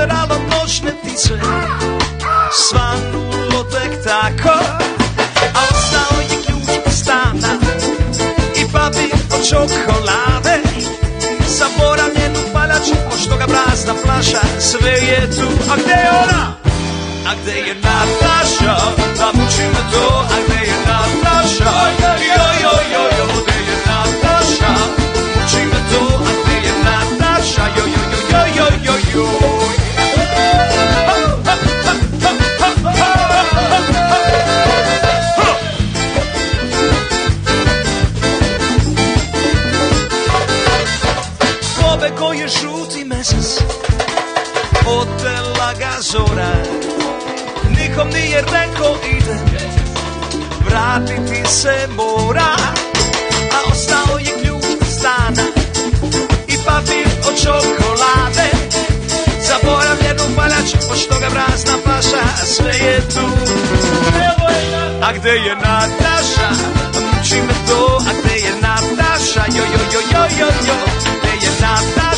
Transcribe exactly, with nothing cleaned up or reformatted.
udaralo noćne ptice, svanulo tek tako. A ostao je ključ od stana i papir od čokolade, zaboravljen u paljači, pošto ga prazna flaša, sve je tu. A gde je ona? A gde je Nataša? Da muči me to. A gde je Nataša? Jo, jo, jo, jo, gde je Nataša? Muči me to. A gde je Nataša? Jo, jo, jo, jo, jo, jo, jo. Pobego je žuti mesec, otela ga zora, nikom nije rekao idem, vratiti se mora. A ostao je ključ od stana i papir od čokolade, zaboravljen u paljači, pošto ga prazna flaša, sve je tu. A gde je Nataša? Muči me to. A gde je Nataša? Jo, jo, jo, jo, jo, jo. Gde je Nataša?